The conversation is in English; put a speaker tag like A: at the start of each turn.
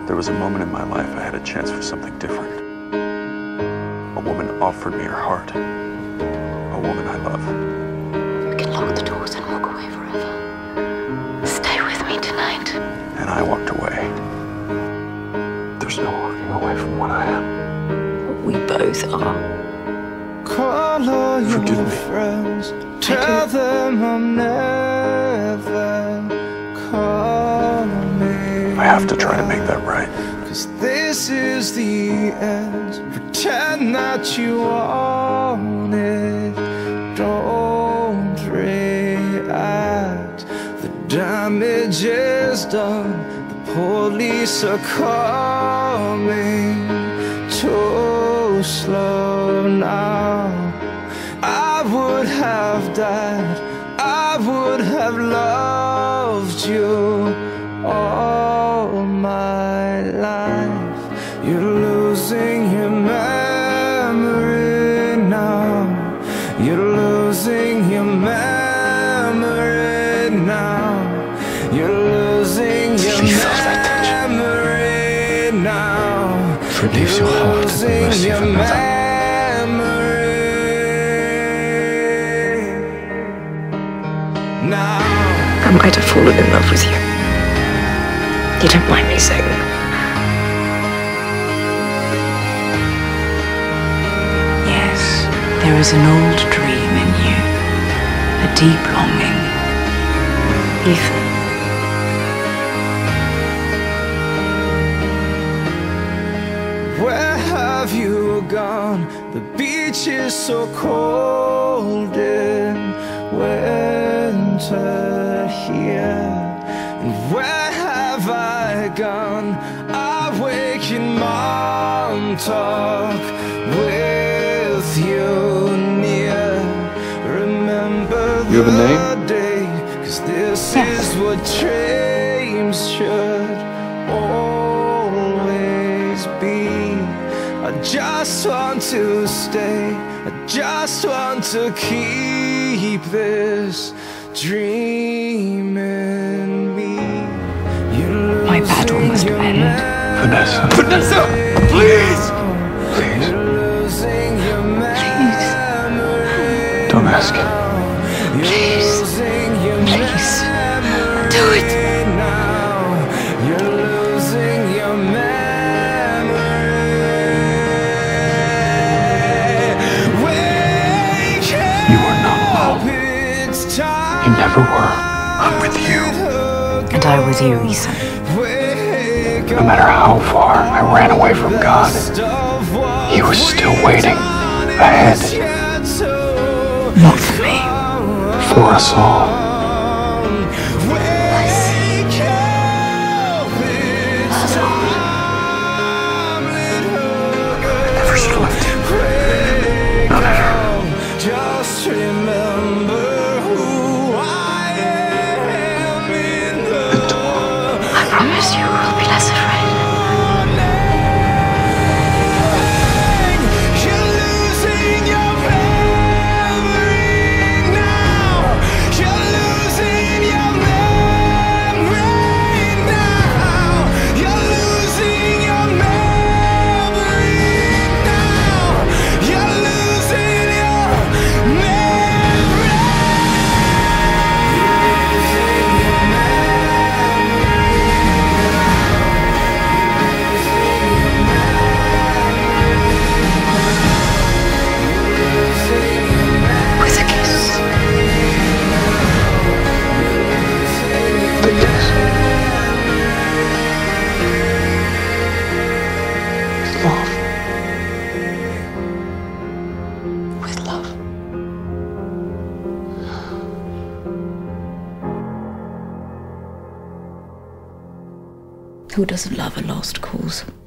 A: There was a moment in my life I had a chance for something different. A woman offered me her heart. A woman I love.
B: We can lock the doors and walk away forever. Stay with me tonight.
A: And I walked away. There's no walking away from what I am.
B: We both are.
C: Call all your
A: Forgive me.
C: friends. Tell them I'm never coming.
A: I have to try to make that right.
C: 'Cause this is the end. Pretend that you want it. Don't react. The damage is done. The police are coming. Too slow now. I would have died. I would have loved you all my life. You're losing your memory now. You're losing your memory now. You're losing your memory now.
A: Forgives your heart at the mercy of another.
B: I might have fallen in love with you. You don't mind me saying that?
D: Yes, there is an old dream in you, a deep longing.
B: Ethan.
C: Where have you gone? The beach is so cold in winter here. And where have I gone? I wake in Montauk with you near. Remember
A: You have a
C: the
A: name?
C: day, 'cause this is what dreams should always be. I just want to stay. I just want to keep this dream in me.
D: My battle must end.
A: Vanessa.
C: Vanessa, please!
A: Please.
D: Please.
A: Don't ask.
D: Please. Please. Do it.
C: You're losing your memory. Wake
A: You are not alone.
C: up, it's time.
A: You never were. I'm with you.
D: And I with you, Ethan.
A: No matter how far I ran away from God, He was still waiting ahead
D: Not for me.
A: for us all. Never should have left you. Not ever.
C: Just remember who I am in the
B: I promise you will be less afraid.
C: You're losing your memory now. You're losing your memory now. You're losing your memory now. You're losing your memory.
B: With a kiss.
A: The kiss. Love.
B: With love. Who doesn't love a lost cause?